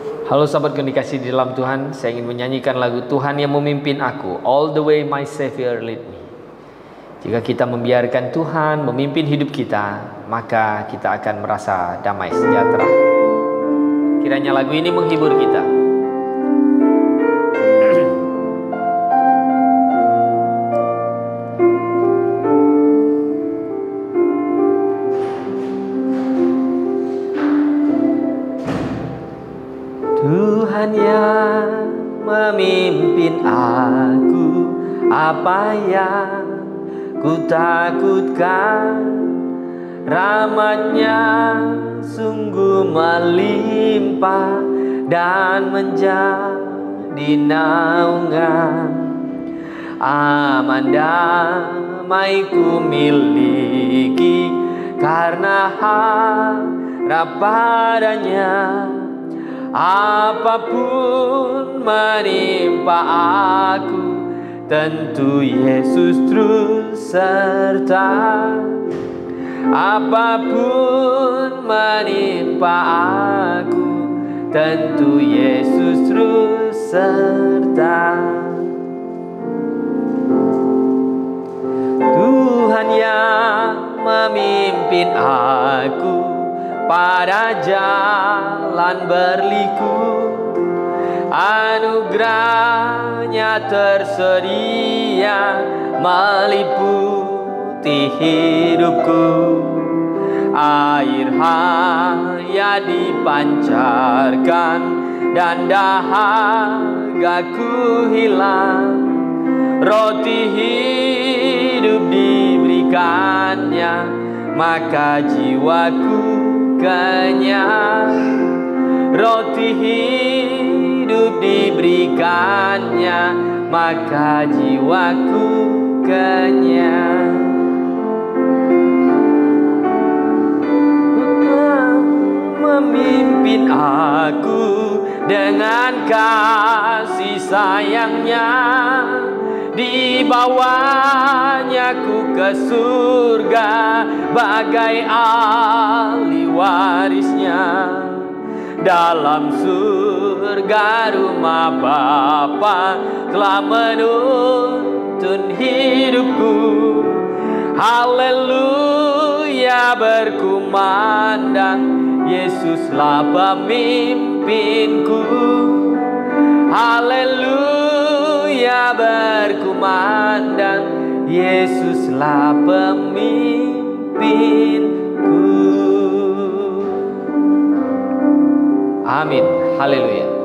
Halo sahabat yang dikasihi di dalam Tuhan, saya ingin menyanyikan lagu Tuhan yang memimpin aku, All the way my Savior lead me. Jika kita membiarkan Tuhan memimpin hidup kita, maka kita akan merasa damai sejahtera. Kiranya lagu ini menghibur kita. Tuhan yang memimpin aku, apa yang ku takutkan? Rahmat-Nya sungguh melimpah dan menjadi naungan. Aman damai ku miliki karena harap padanya. Apapun menimpa aku, tentu Yesus terus serta. Apapun menimpa aku, tentu Yesus terus serta. Tuhan yang memimpin aku pada jalan berliku, anugerah-Nya tersedia meliputi hidupku. Air haya dipancarkan dan dahaga-Ku hilang. Roti hidup diberikan-Nya, maka jiwaku kenyang. Roti hidup diberikan-Nya, maka jiwaku kenyang. Tuhan memimpin aku dengan kasih sayang-Nya. Di bawah-Nya ku ke surga bagai ahli warisnya. Dalam surga rumah Bapa telah menuntun hidupku. Haleluya berkumandang, Yesuslah pemimpinku. Haleluya berkumandang, Yesuslah pemimpinku. Amin. Haleluya.